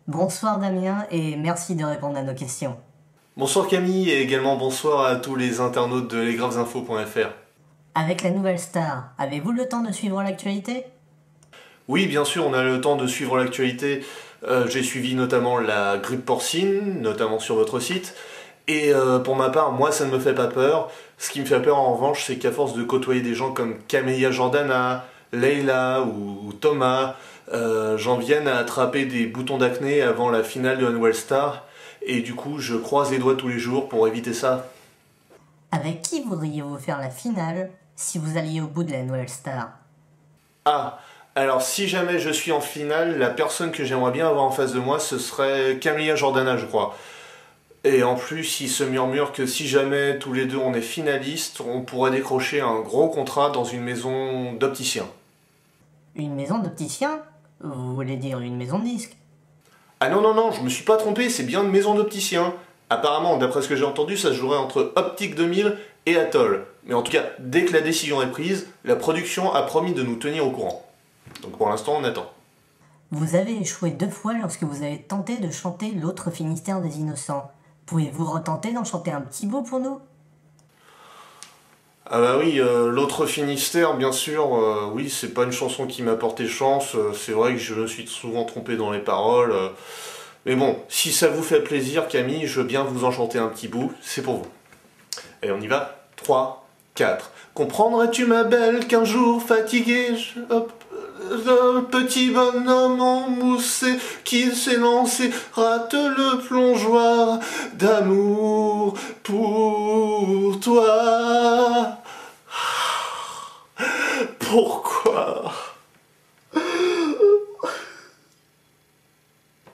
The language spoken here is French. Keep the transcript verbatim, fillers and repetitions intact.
Bonsoir Damien et merci de répondre à nos questions. Bonsoir Camille et également bonsoir à tous les internautes de lesgravesinfos point F R. Avec la nouvelle star, avez-vous le temps de suivre l'actualité? Oui, bien sûr, on a le temps de suivre l'actualité. Euh, J'ai suivi notamment la grippe porcine, notamment sur votre site. Et euh, pour ma part, moi, ça ne me fait pas peur. Ce qui me fait peur, en revanche, c'est qu'à force de côtoyer des gens comme Camélia Jordana, Leila ou, ou Thomas, euh, j'en vienne à attraper des boutons d'acné avant la finale de la nouvelle star. Et du coup, je croise les doigts tous les jours pour éviter ça. Avec qui voudriez-vous faire la finale si vous alliez au bout de la nouvelle star? Ah, alors si jamais je suis en finale, la personne que j'aimerais bien avoir en face de moi, ce serait Camélia Jordana, je crois. Et en plus, il se murmure que si jamais tous les deux on est finalistes, on pourrait décrocher un gros contrat dans une maison d'opticien. Une maison d'opticien? Vous voulez dire une maison de disques? Ah non, non, non, je me suis pas trompé, c'est bien une maison d'opticien. Apparemment, d'après ce que j'ai entendu, ça se jouerait entre Optique deux mille et Atoll. Mais en tout cas, dès que la décision est prise, la production a promis de nous tenir au courant. Donc pour l'instant, on attend. Vous avez échoué deux fois lorsque vous avez tenté de chanter l'autre Finistère des Innocents. Pouvez-vous retenter d'en chanter un petit bout pour nous? Ah bah oui, euh, l'autre Finistère, bien sûr, euh, oui, c'est pas une chanson qui m'a porté chance, euh, c'est vrai que je me suis souvent trompé dans les paroles, euh, mais bon, si ça vous fait plaisir, Camille, je veux bien vous en chanter un petit bout, c'est pour vous. Et on y va, trois, quatre. Comprendrais-tu, ma belle, qu'un jour fatigué, je... hop, le petit bonhomme emmoussé qui s'est lancé rate le plongeoir d'amour pour toi.